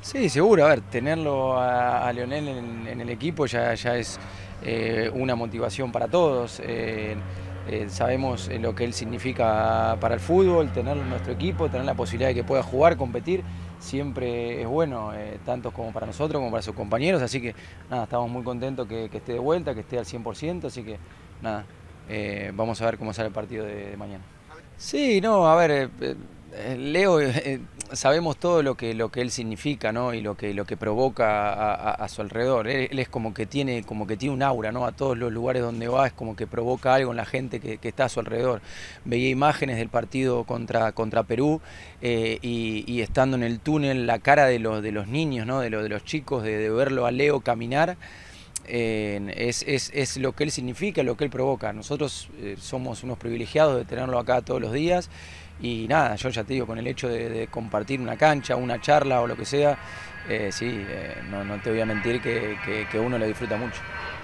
Sí, seguro, a ver, tenerlo a Leonel en el equipo ya es una motivación para todos. Sabemos lo que él significa para el fútbol, tenerlo en nuestro equipo, tener la posibilidad de que pueda jugar, competir, siempre es bueno, tanto como para nosotros como para sus compañeros. Así que nada, estamos muy contentos que esté de vuelta, que esté al 100%. Así que nada, vamos a ver cómo sale el partido de mañana. Sí, no, a ver, Leo, sabemos todo lo que él significa, ¿no? Y lo que provoca a su alrededor. Él es como que tiene un aura, ¿no? A todos los lugares donde va es como que provoca algo en la gente que está a su alrededor. Veía imágenes del partido contra Perú, y estando en el túnel, la cara de los niños, ¿no? De los chicos, de verlo a Leo caminar. Es lo que él significa, lo que él provoca. Nosotros somos unos privilegiados de tenerlo acá todos los días y nada, yo ya te digo, con el hecho de compartir una cancha, una charla o lo que sea, sí, no te voy a mentir que uno lo disfruta mucho.